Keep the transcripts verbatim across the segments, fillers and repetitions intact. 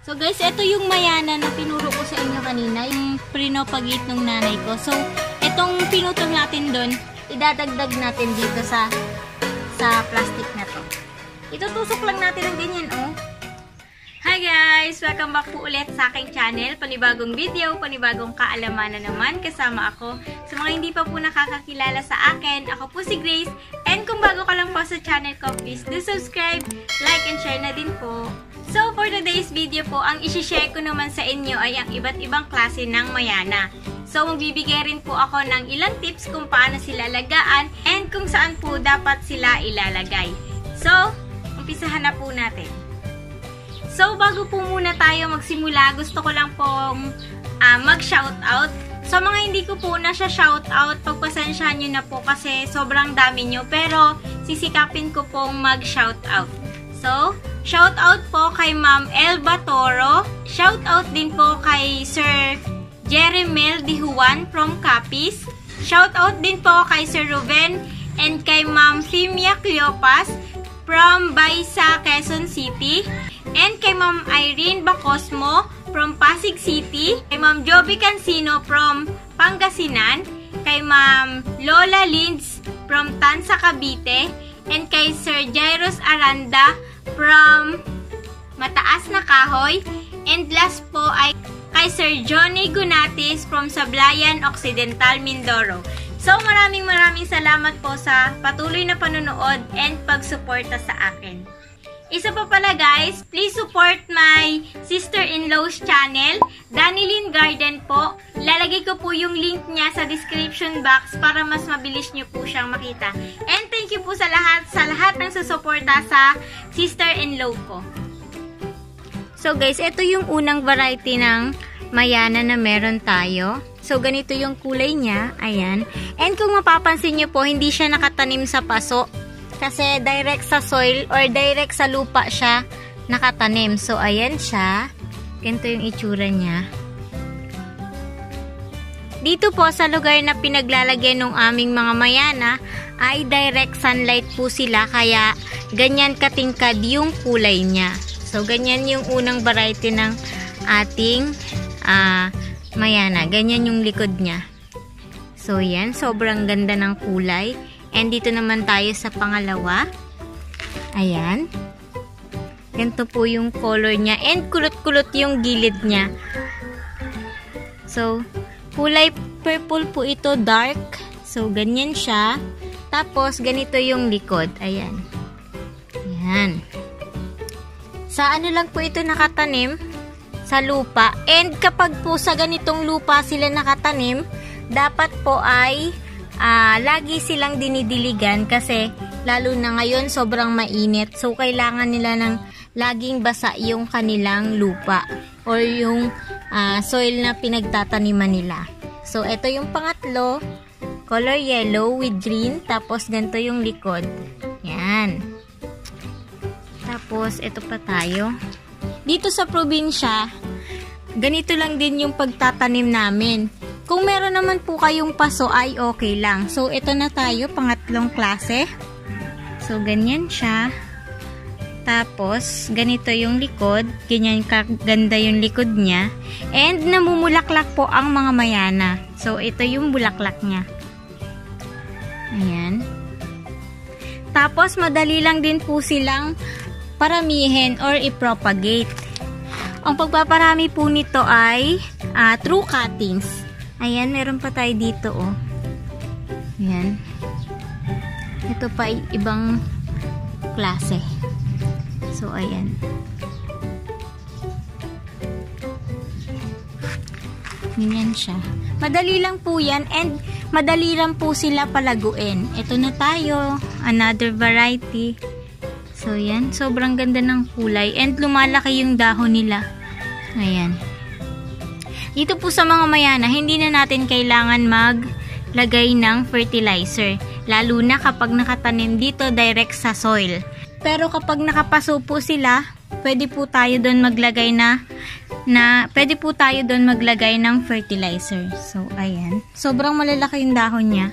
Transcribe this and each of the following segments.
So guys, ito yung mayana na tinuro ko sa inyo kanina, yung pinopagate ng nanay ko. So, itong pinutol natin doon, idadagdag natin dito sa sa plastic na to. Itutusok lang natin ng ganyan, oh. Hi guys! Welcome back po ulit sa aking channel. Panibagong video, panibagong kaalaman na naman kasama ako. Sa mga hindi pa po nakakakilala sa akin, ako po si Grace. And kung bago ka lang po sa channel ko, please do subscribe, like, and share na din po. So, for today's video po, ang isi-share ko naman sa inyo ay ang iba't ibang klase ng mayana. So, magbibigay rin po ako ng ilang tips kung paano sila alagaan and kung saan po dapat sila ilalagay. So, umpisahan na po natin. So, bago po muna tayo magsimula, gusto ko lang pong uh, mag-shoutout. So, mga hindi ko po na siya shoutout, pagpasensyahan nyo na po kasi sobrang dami nyo. Pero, sisikapin ko pong mag-shoutout. So, shoutout po kay Ma'am Elba Toro. Shoutout din po kay Sir Jeremel Dihuan from Capiz. Shoutout din po kay Sir Ruben and kay Ma'am Fimia Cleopas from Baisa, Quezon City. And kay Ma'am Irene Bacosmo from Pasig City. Kay Ma'am Joby Cancino from Pangasinan. Kay Ma'am Lola Linds from Tansa, Cavite. And kay Sir Jairus Aranda from Mataas na Kahoy. And last po ay kay Sir Johnny Gunatis from Sablayan Occidental, Mindoro. So maraming maraming salamat po sa patuloy na panonood and pagsuporta sa akin. Isa pa pala guys, please support my sister-in-law's channel, Danilyn Garden po. Lalagay ko po yung link niya sa description box para mas mabilis nyo po siyang makita. And thank you po sa lahat, sa lahat ng susuporta sa sister-in-law ko. So guys, ito yung unang variety ng mayana na meron tayo. So ganito yung kulay niya, ayan. And kung mapapansin nyo po, hindi siya nakatanim sa paso. Kasi direct sa soil or direct sa lupa siya nakatanim. So, ayan siya. Ganito yung itsura niya. Dito po sa lugar na pinaglalagay ng aming mga mayana ay direct sunlight po sila. Kaya, ganyan katingkad yung kulay niya. So, ganyan yung unang variety ng ating uh, mayana. Ganyan yung likod niya. So, yan. Sobrang ganda ng kulay. And dito naman tayo sa pangalawa. Ayan. Ganito po yung color niya. And kulot-kulot yung gilid niya. So, kulay purple po ito, dark. So, ganyan siya. Tapos, ganito yung likod. Ayan. Ayan. Sa ano lang po ito nakatanim? Sa lupa. And kapag po sa ganitong lupa sila nakatanim, dapat po ay Uh, lagi silang dinidiligan kasi lalo na ngayon sobrang mainit. So, kailangan nila ng laging basa yung kanilang lupa or yung uh, soil na pinagtataniman nila. So, ito yung pangatlo. Color yellow with green. Tapos, ganito yung likod. Yan. Tapos, ito pa tayo. Dito sa probinsya, ganito lang din yung pagtatanim namin. Kung meron naman po kayong paso ay okay lang. So, ito na tayo, pangatlong klase. So, ganyan siya. Tapos, ganito yung likod. Ganyan kaganda yung likod niya. And, namumulaklak po ang mga mayana. So, ito yung bulaklak niya. Ayan. Tapos, madali lang din po silang paramihin or i-propagate. Ang pagpaparami po nito ay uh, through cuttings. Ayan, meron pa tayo dito, oh. Ayan. Ito pa ay ibang klase. So, ayan. Ganyan siya. Madali lang po yan and madali lang po sila palaguin. Ito na tayo. Another variety. So, yan. Sobrang ganda ng kulay and lumalaki yung dahon nila. Ayan. Dito po sa mga mayana, hindi na natin kailangan maglagay ng fertilizer. Lalo na kapag nakatanim dito direct sa soil. Pero kapag nakapaso po sila, pwede po tayo doon maglagay na, na pwede po tayo doon maglagay ng fertilizer. So, ayan. Sobrang malalaki yung dahon niya.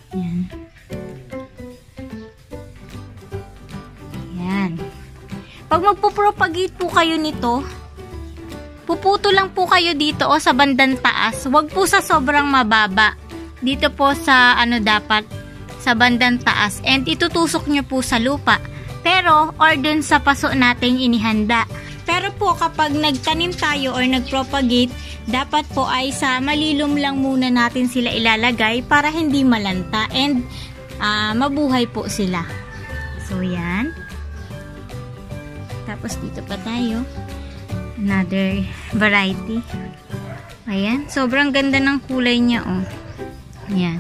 Ayan. Ayan. Pag magpo-propagate po kayo nito, puputo lang po kayo dito o sa bandang taas. Huwag po sa sobrang mababa. Dito po sa ano dapat, sa bandang taas. And itutusok nyo po sa lupa. Pero, or dun sa paso natin inihanda. Pero po kapag nagtanim tayo or nagpropagate, dapat po ay sa malilom lang muna natin sila ilalagay para hindi malanta and uh, mabuhay po sila. So, yan. Tapos dito pa tayo. Another variety. Ayan. Sobrang ganda ng kulay niya, oh. Ayan.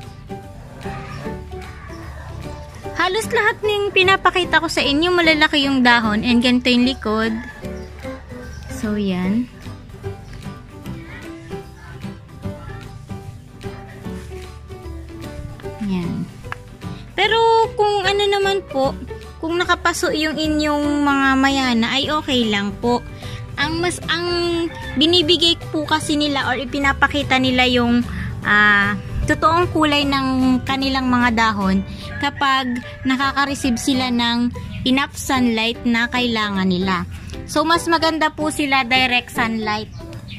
Halos lahat ng pinapakita ko sa inyo, malalaki yung dahon and ganito yung likod. So, yan. Yan. Pero, kung ano naman po, kung nakapaso yung inyong mga mayana, ay okay lang po. Ang mas, ang binibigay po kasi nila or ipinapakita nila yung ah, uh, totoong kulay ng kanilang mga dahon kapag nakaka-receive sila ng enough sunlight na kailangan nila. So, mas maganda po sila direct sunlight.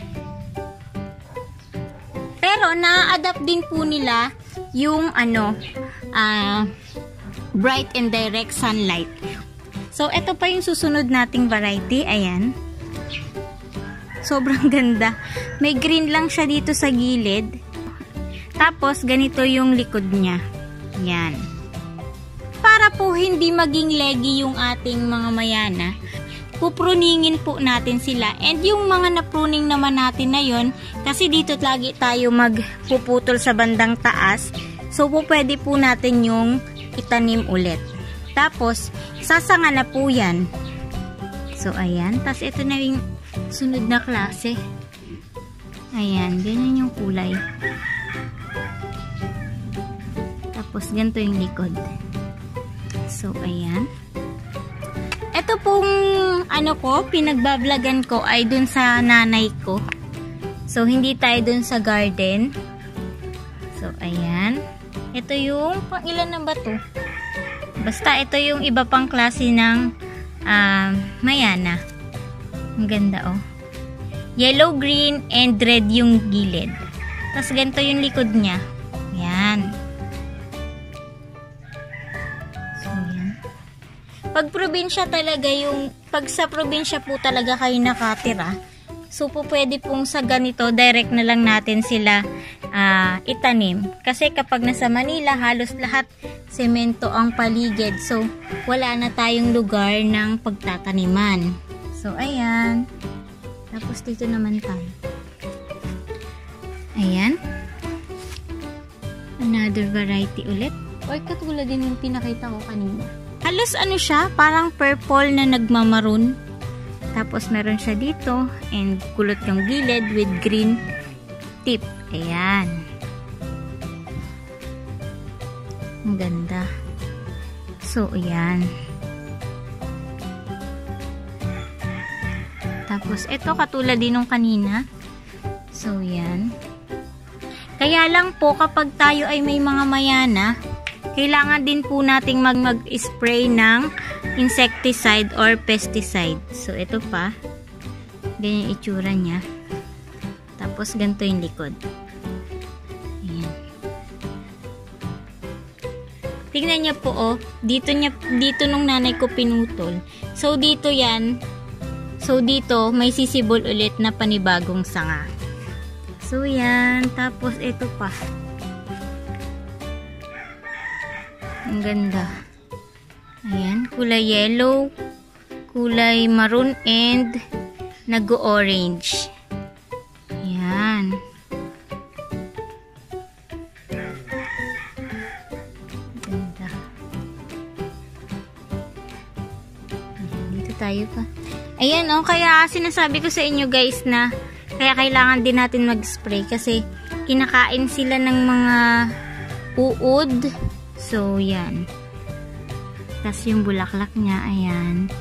Pero, na-adapt din po nila yung ano, ah, uh, bright and direct sunlight. So, ito pa yung susunod nating variety. Ayan. Sobrang ganda. May green lang siya dito sa gilid. Tapos, ganito yung likod niya. Yan. Para po hindi maging leggy yung ating mga mayana, pupruningin po natin sila. And yung mga napruning naman natin na yun, kasi dito lagi tayo magpuputol sa bandang taas. So, po pwede po natin yung itanim ulit. Tapos, sasanga na po yan. So, ayan. Tapos, ito na yung sunod na klase. Ayan. Ganyan yung kulay. Tapos, ganito yung likod. So, ayan. Ito pong, ano ko, pinagbablagan ko ay dun sa nanay ko. So, hindi tayo dun sa garden. So, ayan. Ito yung, pang ilan na ba to? Basta, ito yung iba pang klase ng uh, mayana. Ang ganda, oh. Yellow, green, and red yung gilid. Tapos, ganito yung likod niya. Ayan. Pag probinsya talaga yung, pag sa probinsya po talaga kayo nakatira, so po pwede pong sa ganito, direct na lang natin sila uh, itanim. Kasi kapag nasa Manila, halos lahat semento ang paligid. So, wala na tayong lugar ng pagtataniman. So, ayan. Tapos dito naman tayo. Ayan. Another variety ulit. Or katulad din yung pinakita ko kanina. Halos ano siya, parang purple na nagmamaroon. Tapos meron siya dito and kulot yung gilid with green tip. Ayan. Ang ganda. So, ayan. Tapos, ito katulad din nung kanina. So, ayan. Kaya lang po kapag tayo ay may mga mayana, kailangan din po nating mag-spray ng insecticide or pesticide. So, ito pa. Ganyan itsura niya. Tapos, ganito yung likod. Ayan. Tignan niya po, oh. Dito, niya, dito nung nanay ko pinutol. So, dito yan. So, dito, may sisibol ulit na panibagong sanga. So, yan. Tapos, ito pa. Ang ganda. Ayan. Kulay yellow, kulay maroon, and nag-orange. Ayan. Ganda. Ayan. Dito tayo pa. Ayan, oh. Kaya sinasabi ko sa inyo guys na kaya kailangan din natin mag-spray kasi kinakain sila ng mga uod. So, yan. Tapos yung bulaklak niya, ayan.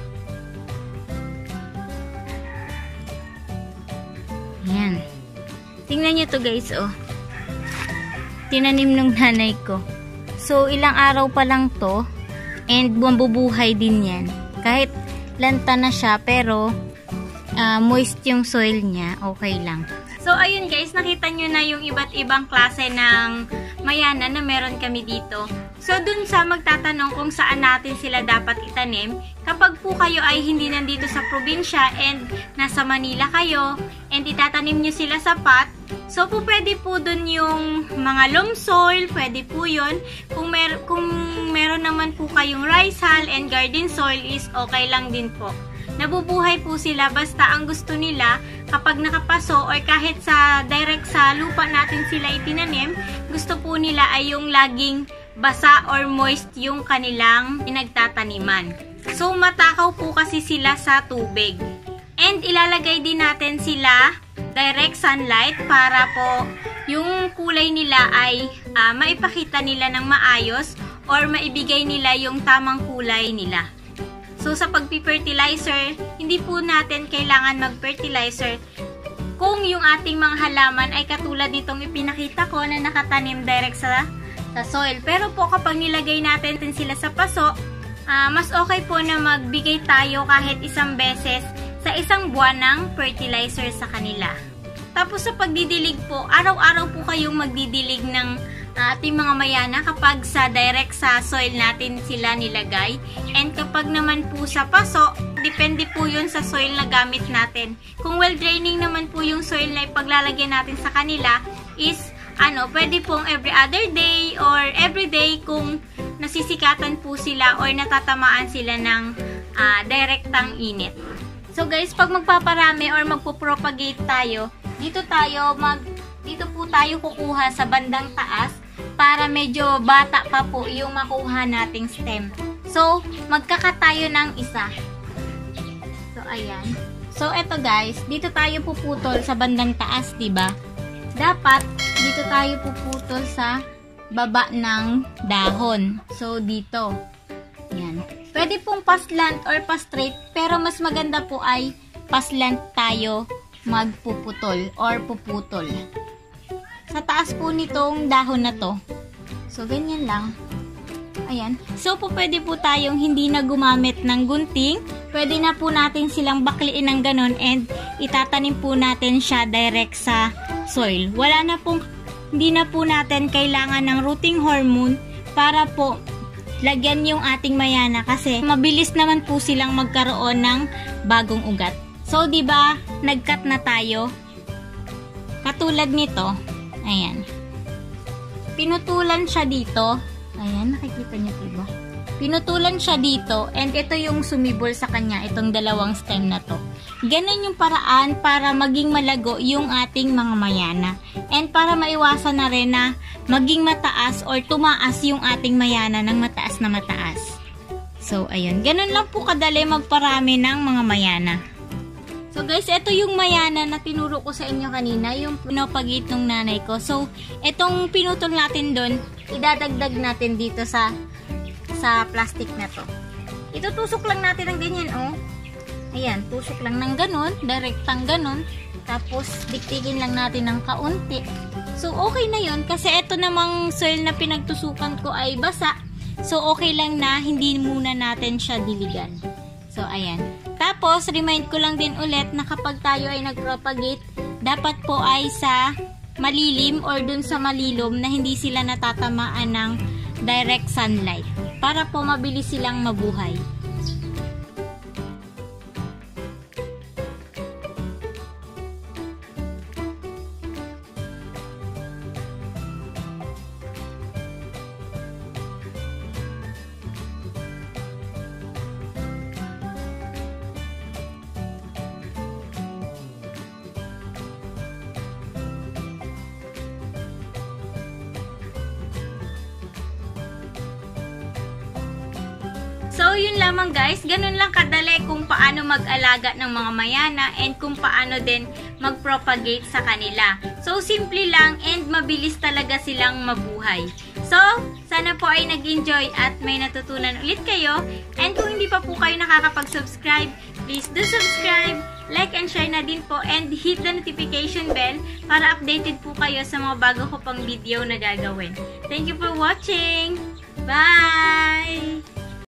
Ayan. Tingnan nyo to guys, oh. Tinanim ng nanay ko. So, ilang araw pa lang to. And mabubuhay din yan. Kahit lanta na siya, pero uh, moist yung soil niya, okay lang. So, ayun guys, nakita nyo na yung iba't ibang klase ng mayana na meron kami dito. So, dun sa magtatanong kung saan natin sila dapat itanim, kapag po kayo ay hindi nandito sa probinsya and nasa Manila kayo, and itatanim nyo sila sa pot, so po pwede po dun yung mga loam soil, pwede po yun. Kung, mer kung meron naman po kayong rice hull and garden soil is okay lang din po. Nabubuhay po sila basta ang gusto nila kapag nakapaso or kahit sa direct sa lupa natin sila itinanim, gusto po nila ay yung laging basa or moist yung kanilang pinagtataniman. So matakaw po kasi sila sa tubig. And ilalagay din natin sila direct sunlight para po yung kulay nila ay uh, maipakita nila ng maayos or maibigay nila yung tamang kulay nila. So, sa pagpi-fertilizer, hindi po natin kailangan mag-fertilizer kung yung ating mga halaman ay katulad nitong ipinakita ko na nakatanim direct sa, sa soil. Pero po kapag nilagay natin sila sa paso, uh, mas okay po na magbigay tayo kahit isang beses sa isang buwan ng fertilizer sa kanila. Tapos sa pagdidilig po, araw-araw po kayong magdidilig ng ating mga mayana kapag sa direct sa soil natin sila nilagay. And kapag naman po sa paso, depende po yun sa soil na gamit natin. Kung well draining naman po yung soil na ipaglalagyan natin sa kanila is ano, pwede pong every other day or every day kung nasisikatan po sila or natatamaan sila ng uh, direktang init. So guys, pag magpaparami or magpo-propagate tayo, dito tayo mag dito po tayo kukuha sa bandang taas para medyo bata pa po yung makuha nating stem. So, magkakat tayo ng isa. So, ayan. So, eto guys, dito tayo puputol sa bandang taas, diba? Dapat, dito tayo puputol sa baba ng dahon. So, dito. Yan. Pwede pong paslant or pa-straight, pero mas maganda po ay paslant tayo magpuputol or puputol. Sa taas po nitong dahon na to. So, ganyan lang. Ayan. So, po pwede po tayong hindi na gumamit ng gunting. Pwede na po natin silang bakliin ng ganon and itatanim po natin siya direct sa soil. Wala na pong, hindi na po natin kailangan ng rooting hormone para po lagyan yung ating mayana kasi mabilis naman po silang magkaroon ng bagong ugat. So, di ba nag-cut na tayo? Katulad nito. Ayan. Pinutulan siya dito. Ayan, nakikita niyo diba? Pinutulan siya dito and ito yung sumibol sa kanya, itong dalawang stem na to. Ganun yung paraan para maging malago yung ating mga mayana. And para maiwasan na rin na maging mataas or tumaas yung ating mayana ng mataas na mataas. So, ayun. Ganun lang po kadali magparami ng mga mayana. So guys, ito yung mayana na tinuro ko sa inyo kanina, yung pinapagit ng nanay ko. So, itong pinutol natin doon, idadagdag natin dito sa sa plastic na to. Itutusok lang natin ng ganyan, oh. Ayan, tusok lang ng ganun, direktang ganun. Tapos, diktigin lang natin ng kaunti. So, okay na yun, kasi ito namang soil na pinagtusukan ko ay basa. So, okay lang na hindi muna natin siya diligan. So, ayan. Tapos, remind ko lang din ulit na kapag tayo ay nag-propagate, dapat po ay sa malilim or dun sa malilom na hindi sila natatamaan ng direct sunlight para po mabilis silang mabuhay. So, yun lamang guys. Ganun lang kadali kung paano mag-alaga ng mga mayana and kung paano din mag-propagate sa kanila. So, simple lang and mabilis talaga silang mabuhay. So, sana po ay nag-enjoy at may natutunan ulit kayo. And kung hindi pa po kayo nakakapag-subscribe, please do subscribe, like and share na din po, and hit the notification bell para updated po kayo sa mga bago ko pang video na gagawin. Thank you for watching! Bye!